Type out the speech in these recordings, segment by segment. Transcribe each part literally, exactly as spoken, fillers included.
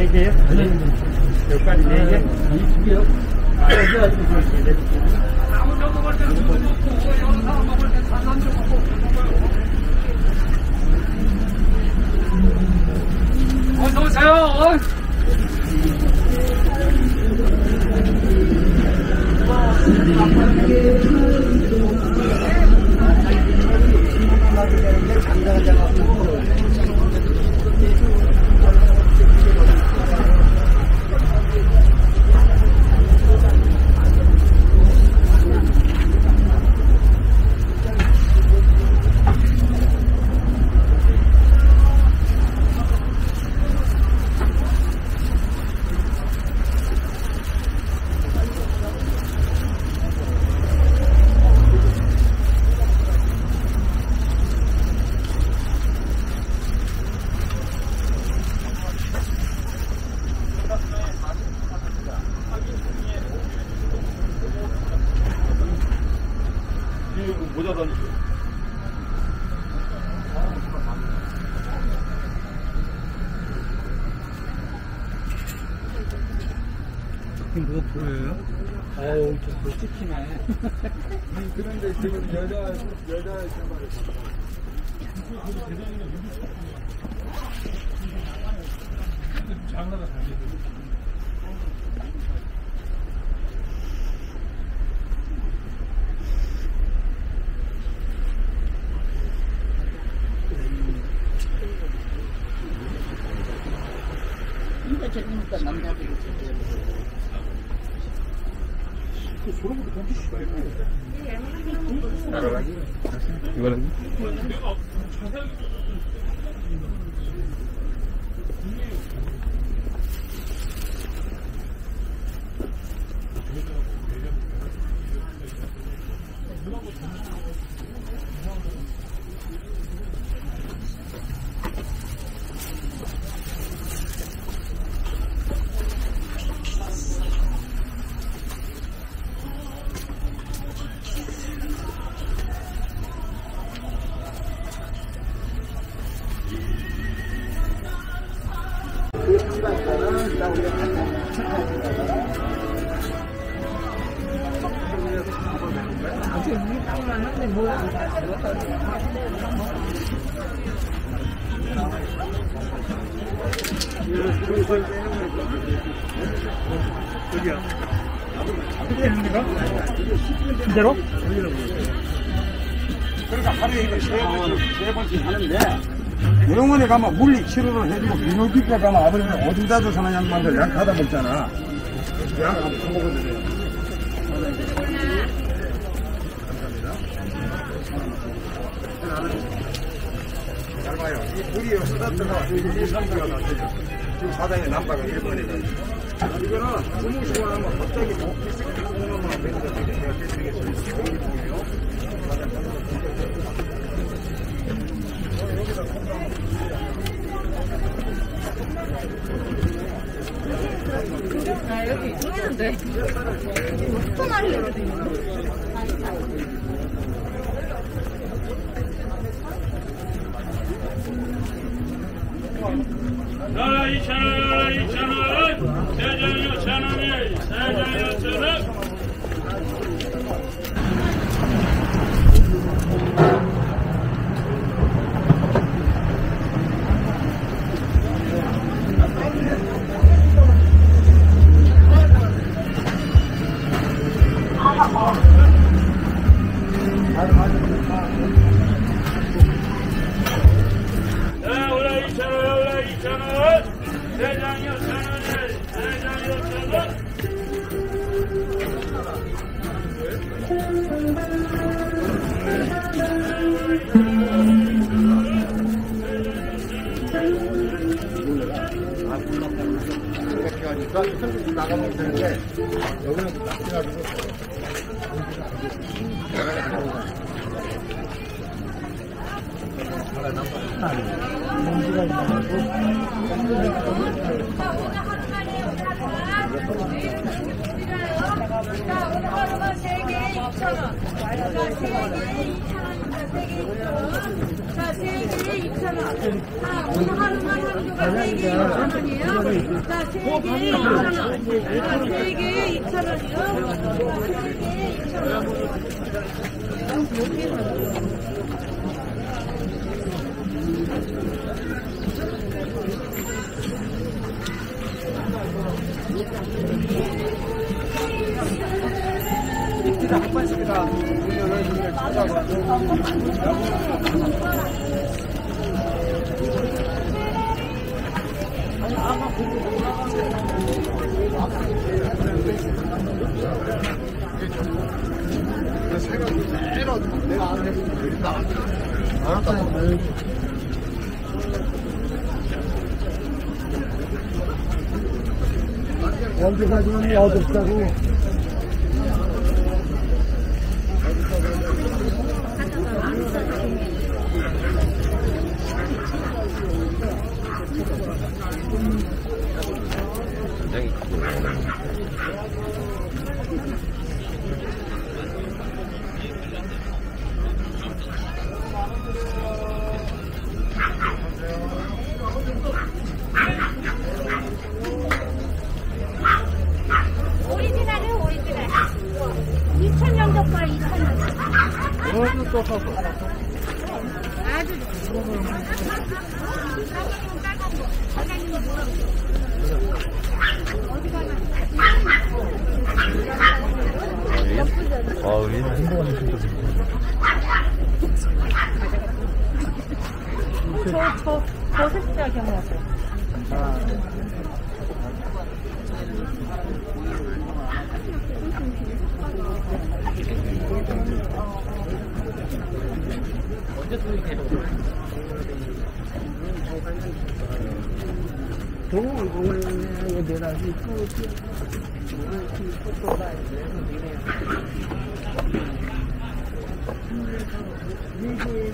네 개요? 네. 여기까지 네 개? 두 개요? 아, 여기가 두 개. 아무도 먹을 때 먹고, 영상 먹을 때 다 던져 먹고. 어서 오세요. 모자 던지세요. 이게 뭐가 보여요? 어우, 저 찍히네. 그런데 지금 여자, 여자 신발을 장난을 잘 돼. 이거 저기니까 남자들이 그 소름부터 던지시지 말고. 따라가기? 이거는? 여기야. 어떻게 하는 거가? 진짜로? 그러니까 하루에 이거 세 번씩, 세 번씩 하는데, 병원에 가면 물리 치료를 해주고, 비뇨기과 가면 아버지는 어디다 줘 사는 양반들 약 하다 먹잖아. 약 안 먹어도 잘 봐요. 이 물이 쓰다트가 일, 삼 도가 나왔죠. 지금 사장의 남바가 일 번이다. 이거는 너무 시원하면 갑자기 먹기 쓱 오면 배가 되게 제가 깨뜨리겠어요. 공기통이요. 아, 여기 있는데. 토마리로 돼 있는 자, 이천 원, 이천 원, 세장 육천 원이에요. 세장 육천 원. 자, 올라 이천 원, 올라 이천 원. 세장 육천 원이에요. 세장 육천 원. 이렇게 하니까 선생님 나가면 되는데, 여기는 낚여가지고. 먼지가 있나고 세 개에 이천 원. 세 개에 이천 원입니다. 세 개 이천 원. 자, 자, 세 개에 이천 원. 자, 오늘 하루만 하는 거가 세 개에 이천 원이에요. 자, 세 개에 이천 원. 자, 세 개에 이천 원이요. 세 개에 이천 원. 한 번씩이나 운전을 좀 찾아가고. 내가 안 해도 나 알았다. 언제 가지면 어둡다고. 오리지널이요, 오리지널. 이천 년 덕분에 이천 년. 아주 아, 얘는 행동하는 친구지. 저, 저, 저 셋째 경험했어요. 동물공원에 내가 이 꽃이 꽃도 봐야 돼. 이게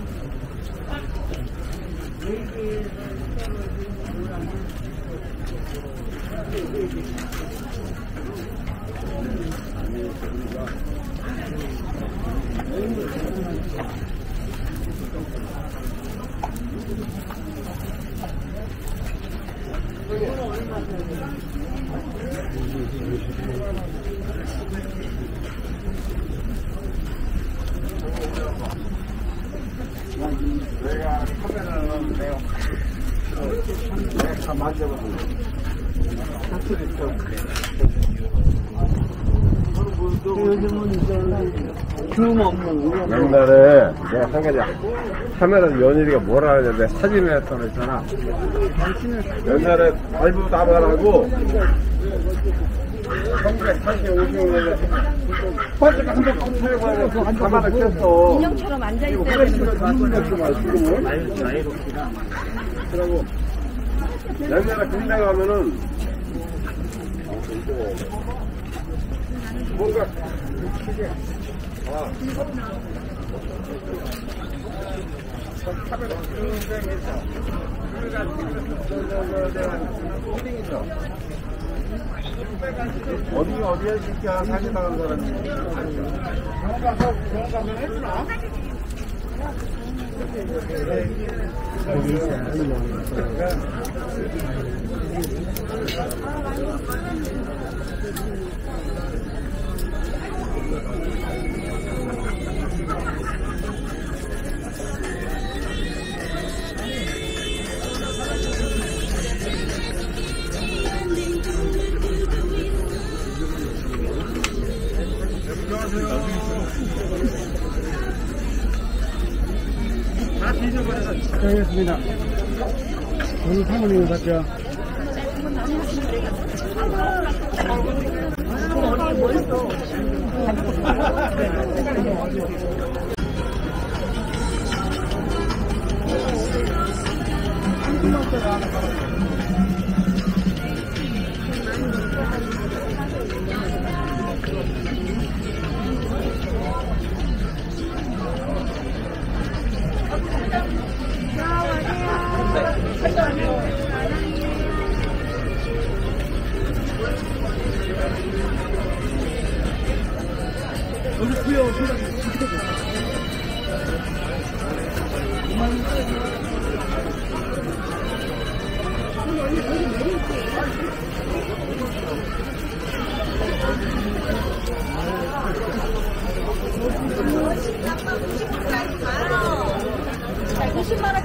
이게 내가 카메라는 내가 다 만져보고 옛날에 내가 한 가지 카메라 연일이가 뭐라 하냐 내가 사진을 했다고 했잖아. 옛날에 발부 다발하고 천구백사십오 년에 번째가 한번 컴퓨터에 가서 다발을 켰어. 인형처럼 앉아있어요. 그러고 옛날에 군대 가면은 뭔가 크게 아 카메라 중생에서 그래가지고 어디 어디에 진짜 사진 나간 사람이 아니요. 병원 가서 병원 가면 했구나. 여기 있어요. 다 뒤져버려서 알겠습니다. 오늘 사모님을 받죠. 오늘 구형 생각이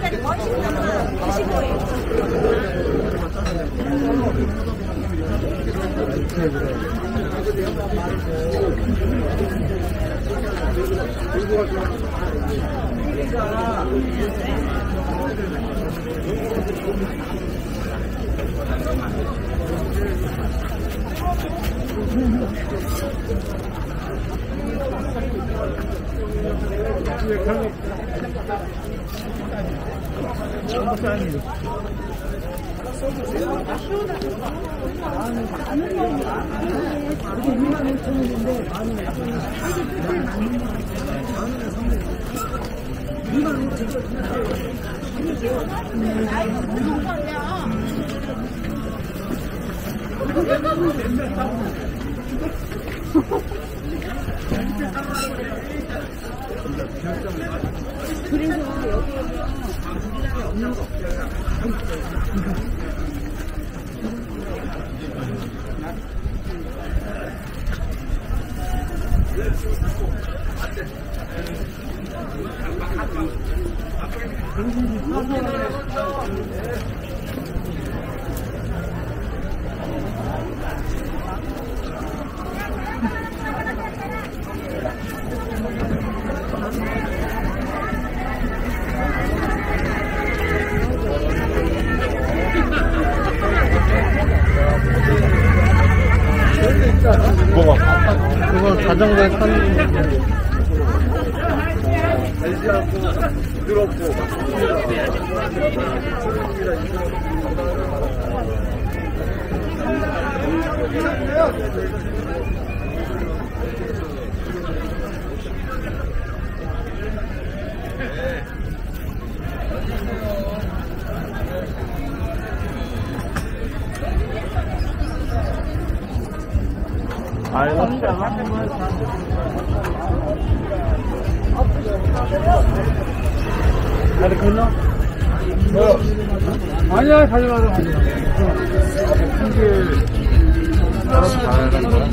원짜리 원씩 나면 이십오예요. 뭐가? 그거 자전거에 타는 달지 않고 부드럽고 아이고. 다리 건너? 아니야, 가져가자, 가져가. 알아서 가야 되는 거야?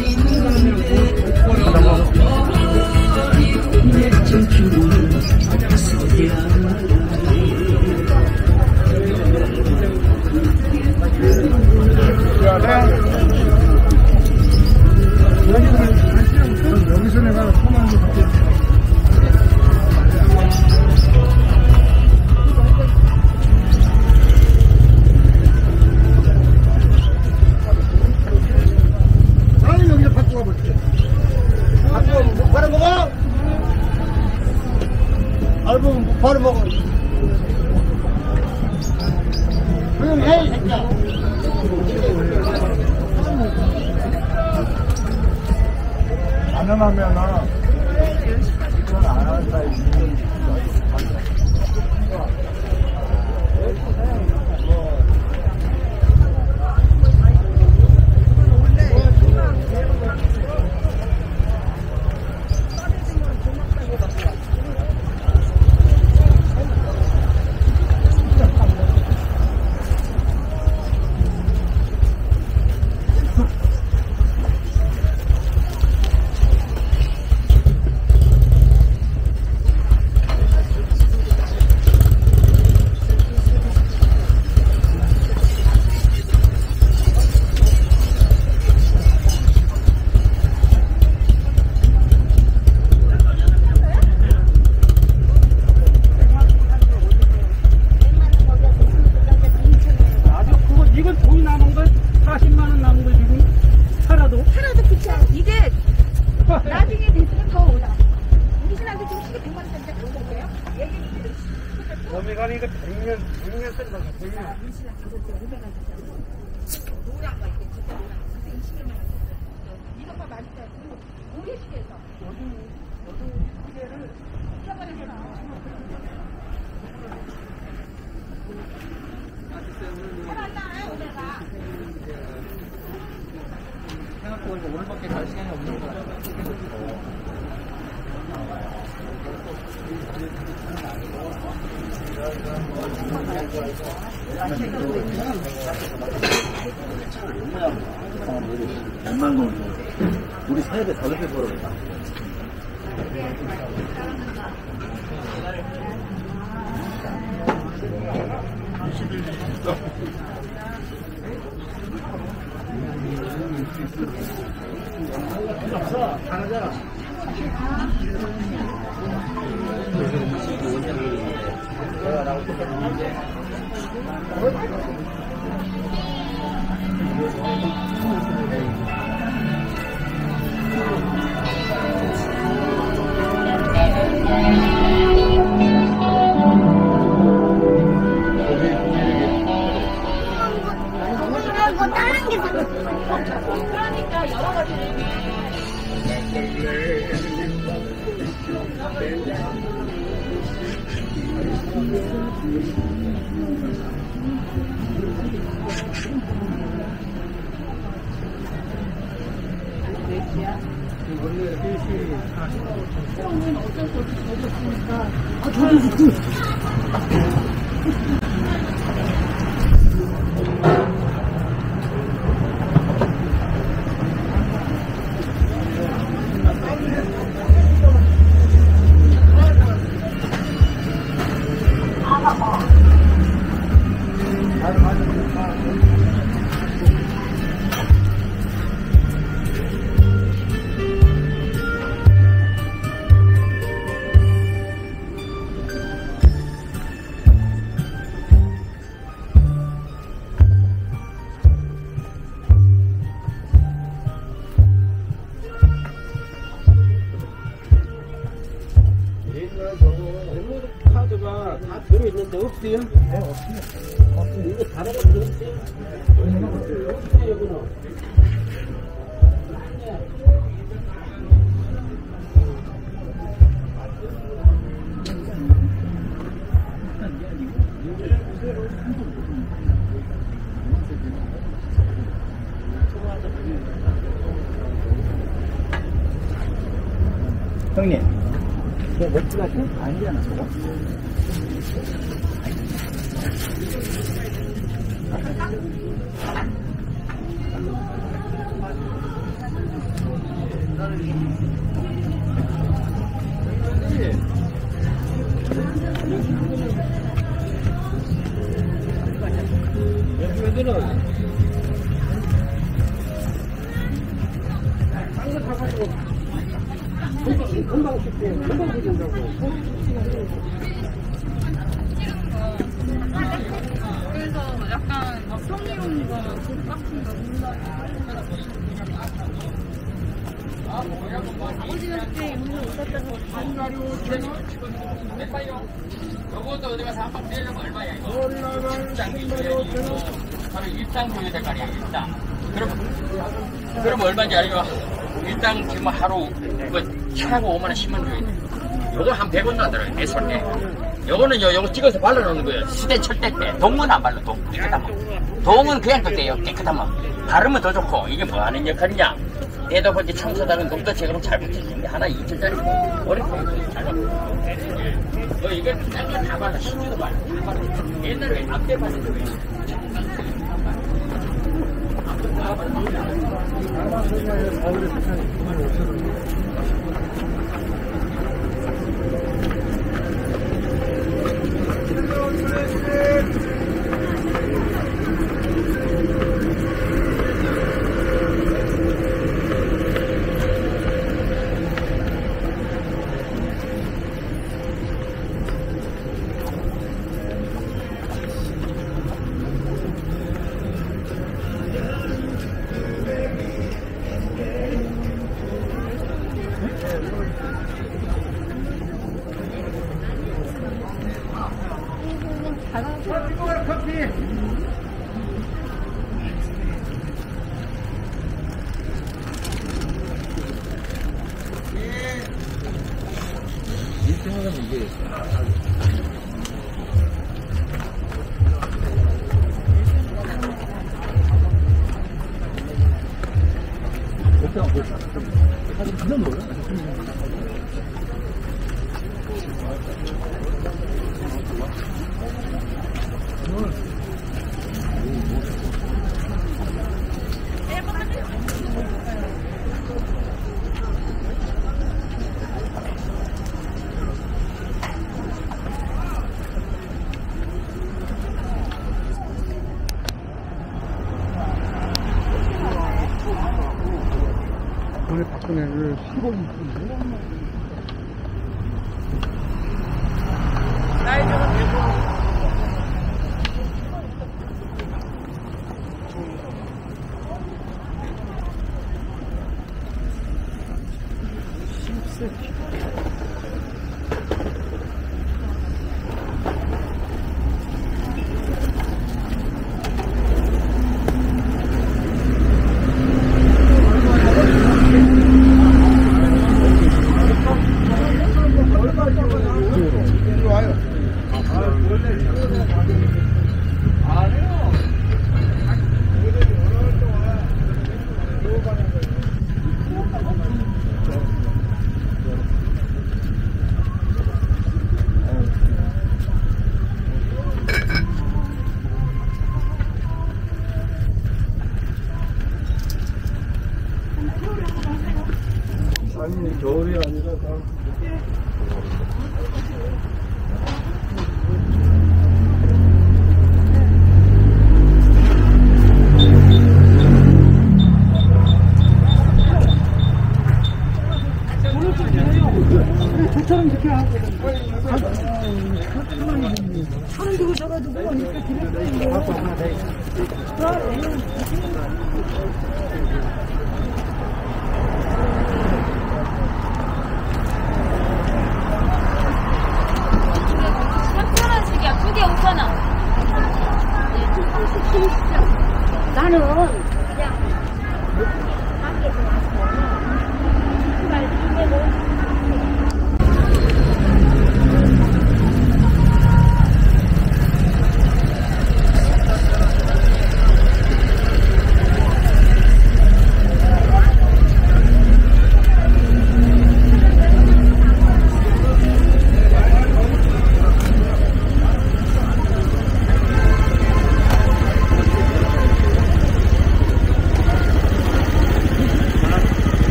여기서 내가 처음 거 같아. 아니, 여기서 바꾸어 볼게. 바꾸어, 바로 먹어! 알고, 바로 먹어. 조용해, 이 새끼야. 안 하면은, 이건 안 한다, 이거. 범위가 이거 백년, 백년 쓴다, 백년. 이것만 맛있다. 오래 시켜서. 생각보다 이거 오늘밖에 갈 시간이 없는 것 같아. 백만 원. 우리 사회에 다섯 배 벌어보자. 뭐 다른 게 그러니까 여러 가지 카드가 다 들어있는데 없어요? 네, 없어요. 없어요. 이거 다른 것도 없어요? 없어요, 이거는. 형님, 저 맥주 같아? 아니잖아, 저거. 여기는 금방 씻고 금방 씻는다고. 그래서 약간 막 성의로운 거, 돈 같은 거 아버지한테 오늘 오셨다고 반가리 오천 원? 요것도 어디 가서 한방 떼려면 얼마야 이거? 올라간 십만 오천 원. 바로 일당 줘야 될 거 아니야 일당. 그럼 그럼 얼마인지 알죠? 일당 지금 하루 뭐 최고 오만 원 십만 원 줘야 돼. 요거 한 백 원 나더라고요 내 손에. 요거는 요 요거 찍어서 발라놓는 거예요. 시대 철대 때 동은 안 발라 동 깨끗하면. 동은 그냥 또 떼요 깨끗하면. 바르면 더 좋고 이게 뭐 하는 역할이냐? 떼다 보니 청소다는 놈도 제가 잘 붙여주는데 하나 이천짜리 어렵게 잘 받고. 어 이게 딴건 다 발라 신주도 발라 다 발라. 옛날에 앞대 발랐는데 왜? 이쁘네. 시골 이쁘네. 아니 겨울이 아니라 다 저처럼 이렇게 하고 하는 데고 저가지고 이렇게 드렸는데 삼천 원씩이야. 두 개 오천 원. 나는 그냥 밖에서 왔어. 그날 이내고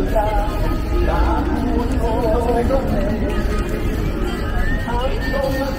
이